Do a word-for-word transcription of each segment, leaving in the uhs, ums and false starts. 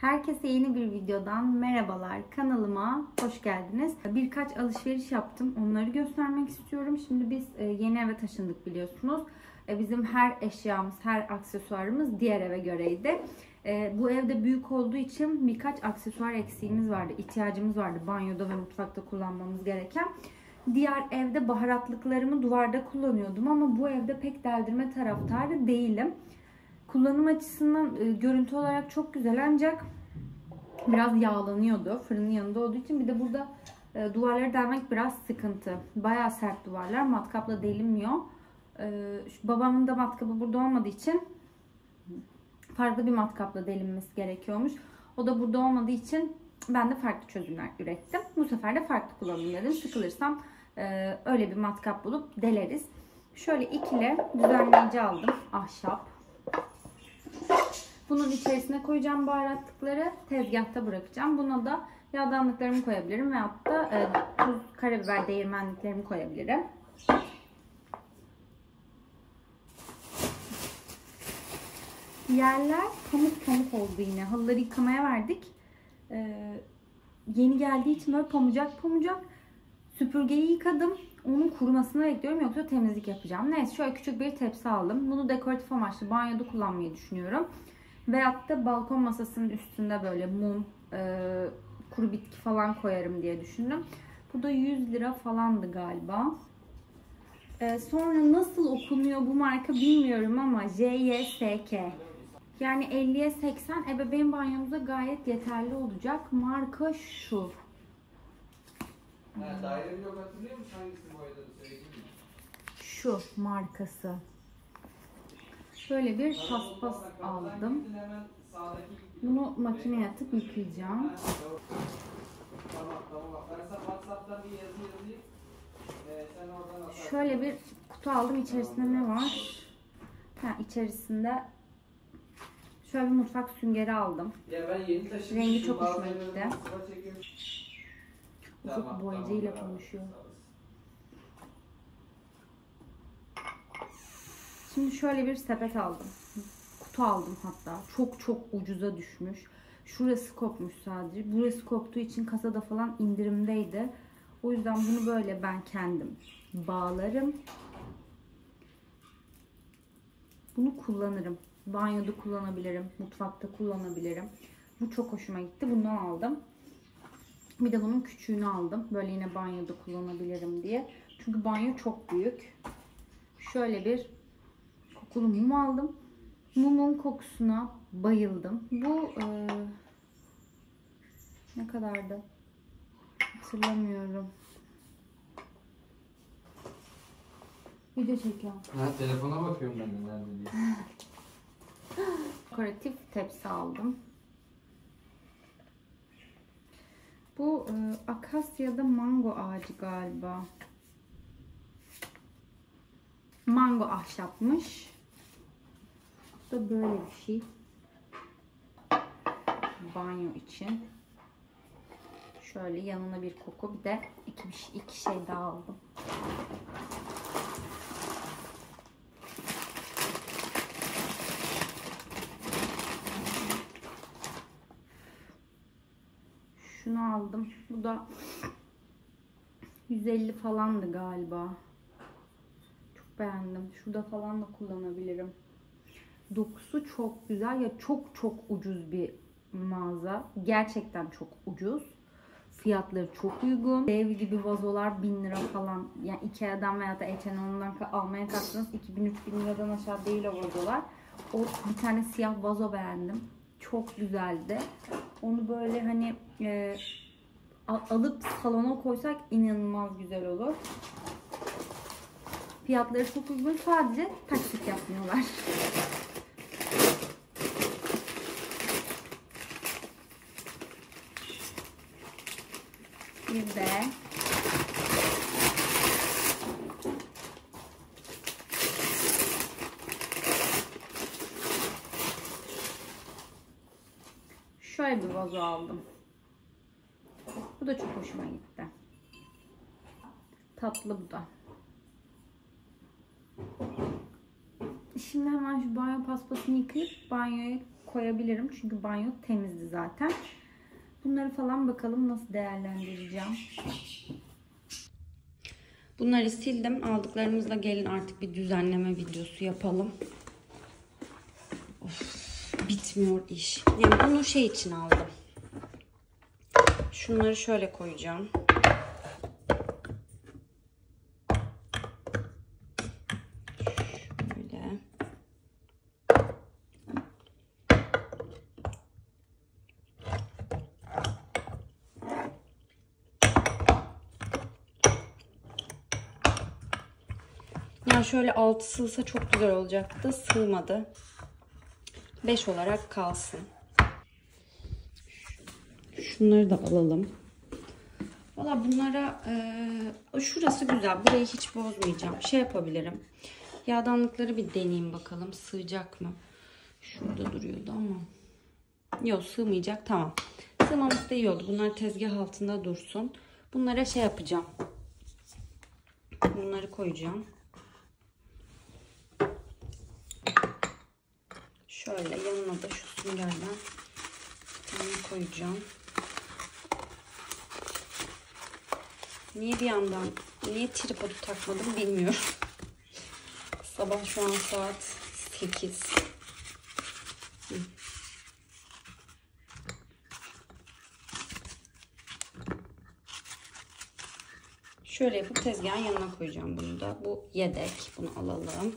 Herkese yeni bir videodan merhabalar. Kanalıma hoş geldiniz. Birkaç alışveriş yaptım. Onları göstermek istiyorum. Şimdi biz yeni eve taşındık biliyorsunuz. Bizim her eşyamız, her aksesuarımız diğer eve göreydi. Bu evde büyük olduğu için birkaç aksesuar eksiğimiz vardı. İhtiyacımız vardı banyoda ve mutfakta kullanmamız gereken. Diğer evde baharatlıklarımı duvarda kullanıyordum ama bu evde pek deldirme taraftarı değilim. Kullanım açısından e, görüntü olarak çok güzel ancak biraz yağlanıyordu fırının yanında olduğu için. Bir de burada e, duvarları delmek biraz sıkıntı. Bayağı sert duvarlar, matkapla delinmiyor. E, şu, babamın da matkabı burada olmadığı için farklı bir matkapla delinmesi gerekiyormuş. O da burada olmadığı için ben de farklı çözümler ürettim. Bu sefer de farklı kullanayım dedim. Sıkılırsam e, öyle bir matkap bulup deleriz. Şöyle ikili düzenleyici aldım. Ahşap. Bunun içerisine koyacağım baharatlıkları, tezgahta bırakacağım. Buna da yağdanlıklarımı koyabilirim veyahut da e, tuz, karabiber, değirmenliklerimi koyabilirim. Yerler pamuk pamuk oldu yine. Halıları yıkamaya verdik. Ee, yeni geldiği için böyle pamucak pamucak. Süpürgeyi yıkadım. Onun kurumasını bekliyorum, yoksa temizlik yapacağım. Neyse, şöyle küçük bir tepsi aldım. Bunu dekoratif amaçlı banyoda kullanmayı düşünüyorum. Veyahut da balkon masasının üstünde böyle mum, e, kuru bitki falan koyarım diye düşündüm. Bu da yüz lira falandı galiba. E, sonra nasıl okunuyor bu marka bilmiyorum ama J Y S K. Yani elliye seksen ebeveyn banyomuza gayet yeterli olacak. Marka şu. Ha, daire blok hatırlıyor musun? Hangisini boyadığını söyleyeyim mi? Şu markası. Şöyle bir paspas aldım. Bunu makineye atıp yıkayacağım. Tamam tamam. Ben sana WhatsApp'tan bir yazı yazayım. Ee, sen oradan atarsın. Şöyle bir kutu aldım. İçerisinde ne var? Ha, içerisinde şöyle bir mutfak süngeri aldım. Ya ben yeni taşınmışım. Rengi çok hoşuma gitti. Ufuk Tamam, boyacıyla tamam, konuşuyor. Şimdi şöyle bir sepet aldım. Kutu aldım hatta. Çok çok ucuza düşmüş. Şurası kopmuş sadece. Burası koptuğu için kasada falan indirimdeydi. O yüzden bunu böyle ben kendim bağlarım. Bunu kullanırım. Banyoda kullanabilirim. Mutfakta kullanabilirim. Bu çok hoşuma gitti. Bunu aldım. Bir de bunun küçüğünü aldım. Böyle yine banyoda kullanabilirim diye. Çünkü banyo çok büyük. Şöyle bir kokulu mum aldım. Mumun kokusuna bayıldım. Bu e, ne kadardı? Hatırlamıyorum. Video çekiyorum. Ha, telefona bakıyorum ben de nerede diye. Dekoratif tepsi aldım. Bu e, akasya'da mango ağacı galiba. Mango ahşapmış. Bu da böyle bir şey. Banyo için. Şöyle yanına bir koku, bir de iki, iki şey daha aldım. Şunu aldım. Bu da yüz elli falandı galiba. Çok beğendim. Şurada falan da kullanabilirim. Dokusu çok güzel. Ya çok çok ucuz bir mağaza. Gerçekten çok ucuz. Fiyatları çok uygun. Dev gibi vazolar bin lira falan. Yani Ikea'dan veya da H and M'den almaya kalktınız iki bin üç bin liradan aşağı değil o vazolar. O bir tane siyah vazo beğendim. Çok güzeldi. Onu böyle hani e, alıp salona koysak inanılmaz güzel olur. Fiyatları çok uygun. Sadece taksit yapmıyorlar. Bir de şöyle bir vazo aldım. Bu da çok hoşuma gitti. Tatlı bu da. Şimdi hemen şu banyo paspasını yıkayıp banyoya koyabilirim. Çünkü banyo temizdi zaten. Bunları falan bakalım nasıl değerlendireceğim. Bunları sildim. Aldıklarımızla gelin artık bir düzenleme videosu yapalım. Of, bitmiyor iş. Yani bunu şey için aldım. Şunları şöyle koyacağım. Şöyle. Yani şöyle altı sığsa çok güzel olacaktı. Sığmadı. beş olarak kalsın. Şunları da alalım. Valla bunlara e, şurası güzel. Burayı hiç bozmayacağım. Şey yapabilirim. Yağdanlıkları bir deneyeyim bakalım. Sığacak mı? Şurada duruyordu ama. Yok, sığmayacak. Tamam. Sığmaması da iyi oldu. Bunlar tezgah altında dursun. Bunlara şey yapacağım. Bunları koyacağım. Şöyle yanına da şu süngerden bunu koyacağım. Niye bir yandan, niye tripodu takmadım bilmiyorum. Sabah şu an saat sekiz. Hı. Şöyle yapıp tezgahın yanına koyacağım bunu da. Bu yedek. Bunu alalım.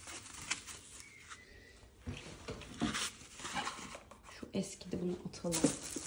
Şu eskidi, bunu atalım.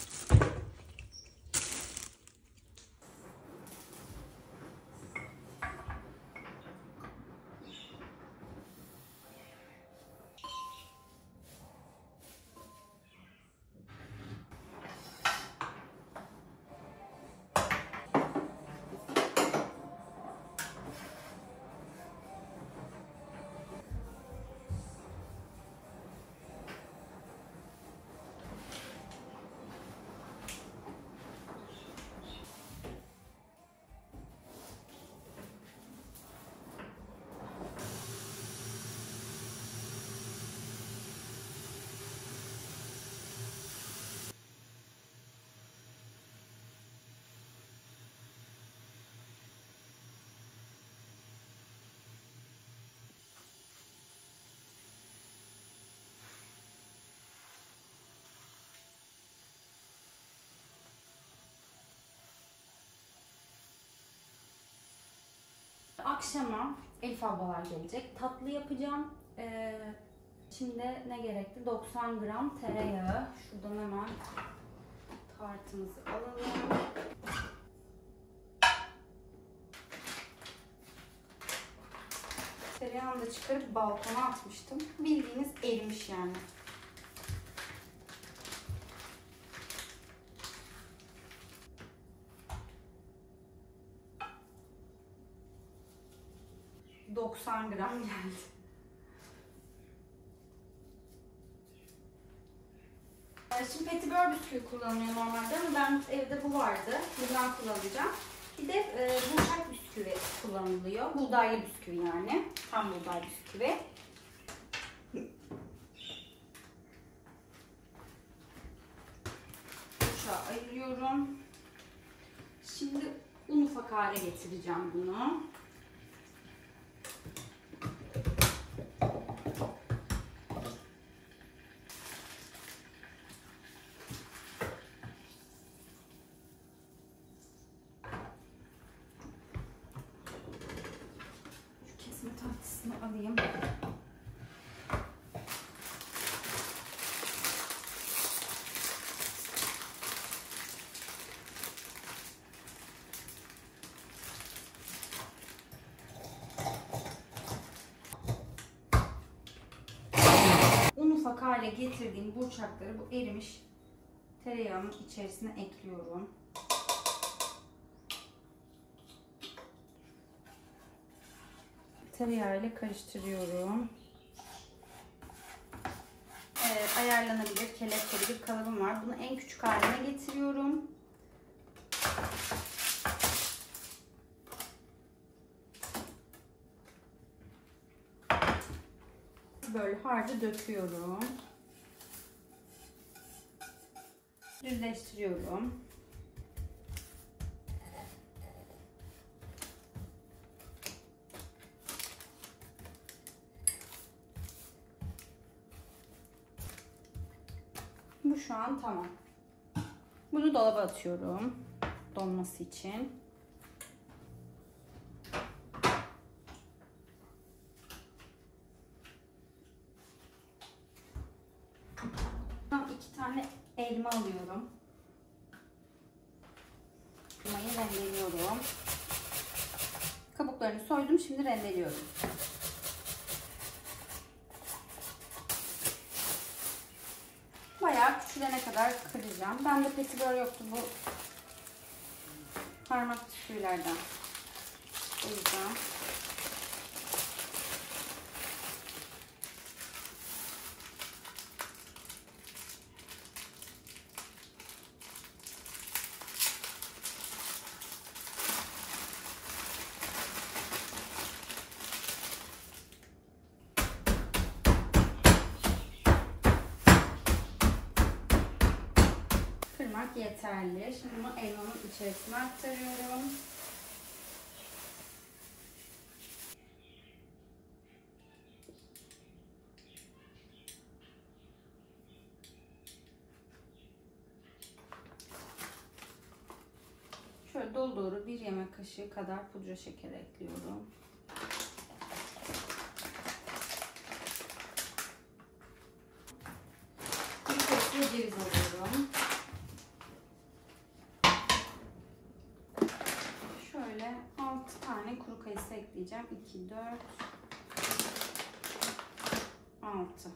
Akşama Elif ablalar gelecek. Tatlı yapacağım. Ee, şimdi ne gerekti? doksan gram tereyağı. Şuradan hemen tartımızı alalım. Tereyağını da çıkarıp balkona atmıştım. Bildiğiniz erimiş yani. doksan gram geldi. Şimdi petibör bisküvi kullanılıyor normalde ama ben evde bu vardı. Bundan kullanacağım. Bir de e, burçak bisküvi kullanılıyor. Buğdaylı bisküvi yani. Tam buğday bisküvi. Burçağı ayırıyorum. Şimdi un ufak hale getireceğim bunu. Tahtasını alayım. Un ufak hale getirdiğim burçakları bu erimiş tereyağının içerisine ekliyorum. Tereyağı ile karıştırıyorum. Evet, ayarlanabilir, kelepçeli bir kalıbım var. Bunu en küçük haline getiriyorum. Böyle harca döküyorum. düzleştiriyorum. Bu şu an tamam. Bunu dolaba atıyorum donması için. İki tane elma alıyorum. Elmayı rendeliyorum. Kabuklarını soydum, şimdi rendeliyorum. Bayağı küçülene kadar kıracağım. Bende petibör yoktu, bu parmak bisküvilerden. O yüzden. Kırmak yeterli. Şimdi bunu elmanın içerisine aktarıyorum. Şöyle dolu dolu bir yemek kaşığı kadar pudra şekeri ekliyorum. Bir kaşık ceviz alıyorum. Şöyle altı tane kuru kayısı ekleyeceğim. iki, dört, altı.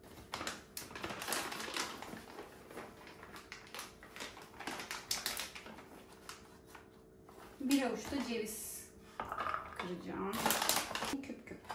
Bir avuç da ceviz kıracağım. Küp küp.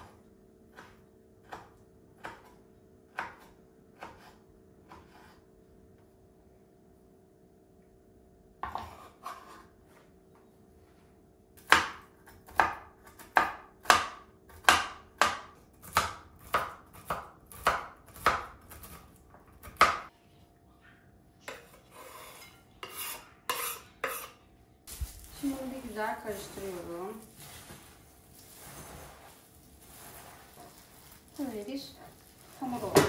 Şimdi bir güzel karıştırıyorum. Böyle bir hamur oldu.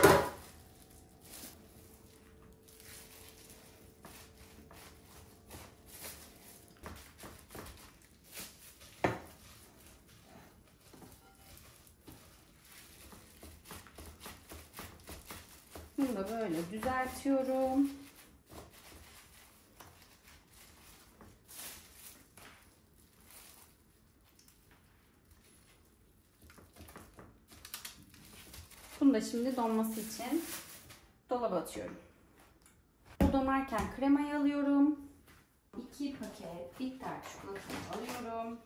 Bunu da böyle düzeltiyorum. Bunu da şimdi donması için dolaba atıyorum. Bu donarken kremayı alıyorum. iki paket bitter çikolatamı alıyorum.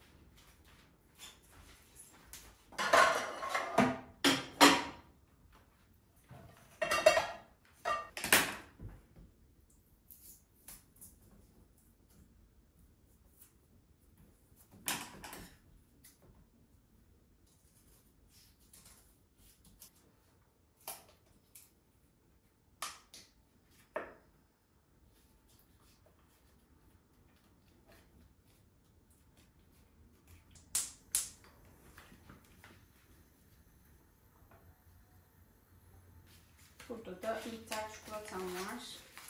Burada da bitter çikolatam var.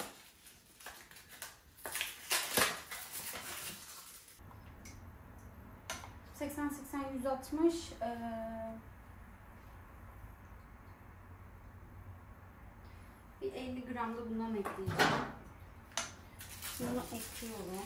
seksen seksen yüz altmış ee, bir elli gram da bundan ekleyeceğim. Bunu ekliyorum.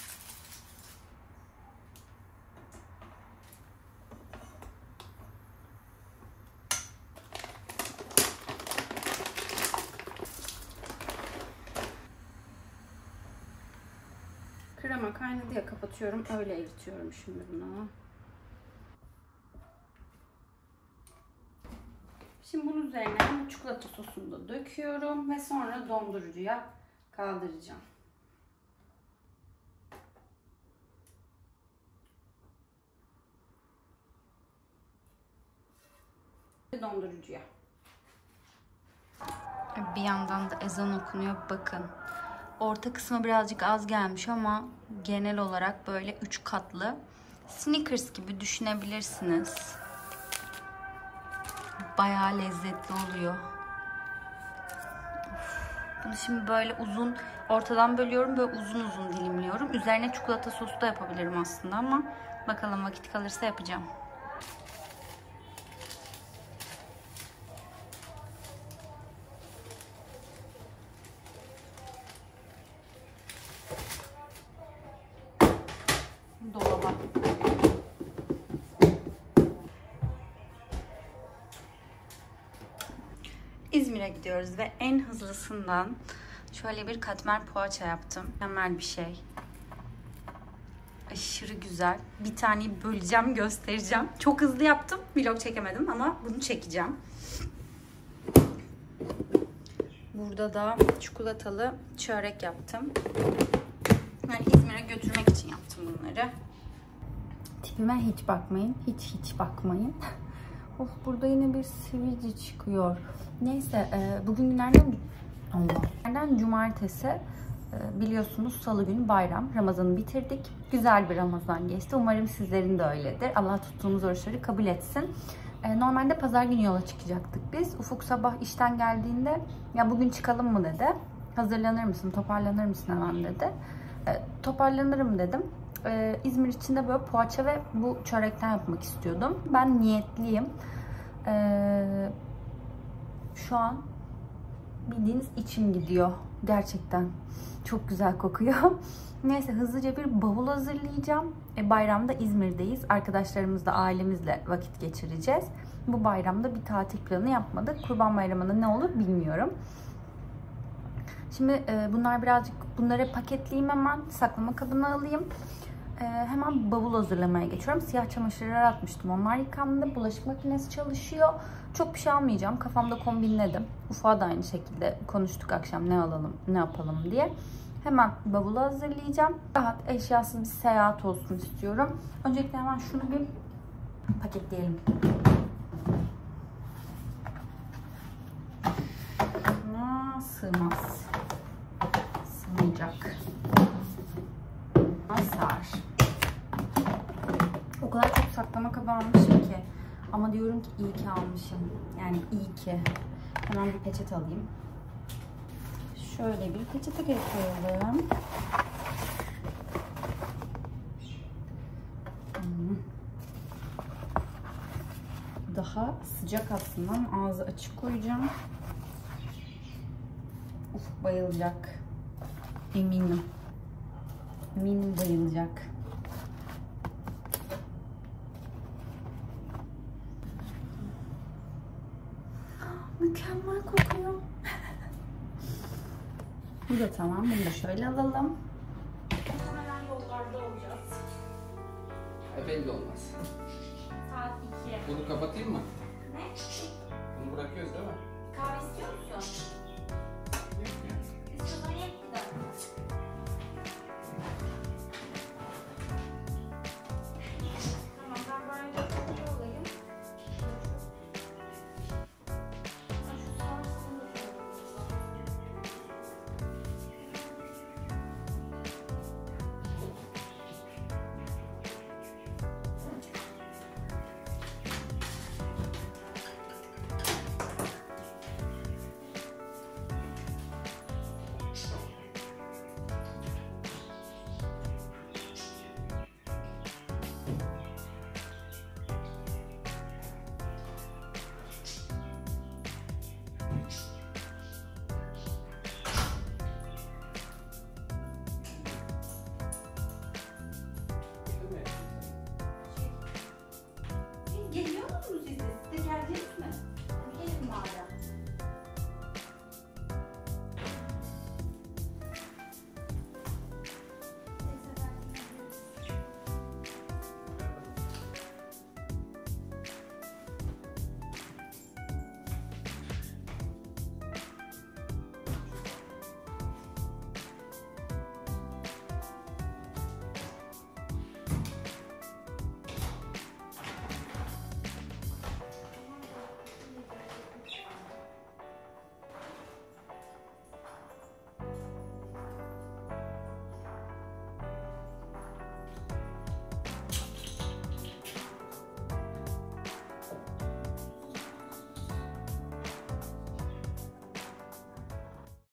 Krema kaynadı ya, kapatıyorum. Öyle eritiyorum şimdi bunu. Şimdi bunun üzerine çikolata sosunu da döküyorum ve sonra dondurucuya kaldıracağım. Dondurucuya. Bir yandan da ezan okunuyor. Bakın. Orta kısmı birazcık az gelmiş ama genel olarak böyle üç katlı. Snickers gibi düşünebilirsiniz. Bayağı lezzetli oluyor. Bunu şimdi böyle uzun ortadan bölüyorum. Böyle uzun uzun dilimliyorum. Üzerine çikolata sosu da yapabilirim aslında ama bakalım vakit kalırsa yapacağım. Dolaba. İzmir'e gidiyoruz ve en hızlısından şöyle bir katmer poğaça yaptım. Mükemmel bir şey. Aşırı güzel. Bir taneyi böleceğim, göstereceğim. Çok hızlı yaptım. Vlog çekemedim ama bunu çekeceğim. Burada da çikolatalı çörek yaptım. Yani İzmir'e götürmek için yaptım bunları. Tipime hiç bakmayın. Hiç hiç bakmayın. Of, burada yine bir sivilce çıkıyor. Neyse, e, bugün günlerden Allah. Günlerden cumartesi, e, biliyorsunuz salı günü bayram. Ramazan'ı bitirdik. Güzel bir Ramazan geçti. Umarım sizlerin de öyledir. Allah tuttuğumuz oruçları kabul etsin. E, normalde pazar günü yola çıkacaktık biz. Ufuk sabah işten geldiğinde ya bugün çıkalım mı dedi. Hazırlanır mısın, toparlanır mısın hemen dedi. E, toparlanırım dedim. Ee, İzmir içinde böyle poğaça ve bu çörekten yapmak istiyordum. Ben niyetliyim. Ee, şu an bildiğiniz içim gidiyor. Gerçekten çok güzel kokuyor. Neyse, hızlıca bir bavul hazırlayacağım. E, bayramda İzmir'deyiz. Arkadaşlarımızla, ailemizle vakit geçireceğiz. Bu bayramda bir tatil planı yapmadık. Kurban Bayramı'nda ne olur bilmiyorum. Şimdi e, bunlar birazcık, bunları paketleyeyim hemen. Saklama kabına alayım. Ee, hemen bavul hazırlamaya geçiyorum. Siyah çamaşırları atmıştım. Onlar yıkandı. Bulaşık makinesi çalışıyor. Çok bir şey almayacağım. Kafamda kombinledim. Ufuk'a da aynı şekilde konuştuk akşam ne alalım, ne yapalım diye. Hemen bavulu hazırlayacağım. Rahat, eşyasız bir seyahat olsun istiyorum. Öncelikle hemen şunu bir paketleyelim. Buna sığmaz. Sığmayacak. Sar. O kadar çok saklama kabı almışım ki. Ama diyorum ki iyi ki almışım. Yani iyi ki. Hemen bir peçete alayım. Şöyle bir peçete koyalım. Daha sıcak aslında ama ağzı açık koyacağım. Ufuk bayılacak. Eminim. Eminim bayılacak. Mükemmel kokuyor. Bu da tamam. Bunu da şöyle alalım. Hemen yollarda olacağız. E belli olmaz. Saat iki. Bunu kapatayım mı? Ne? Bunu bırakıyoruz değil mi? Kahve istiyor musun?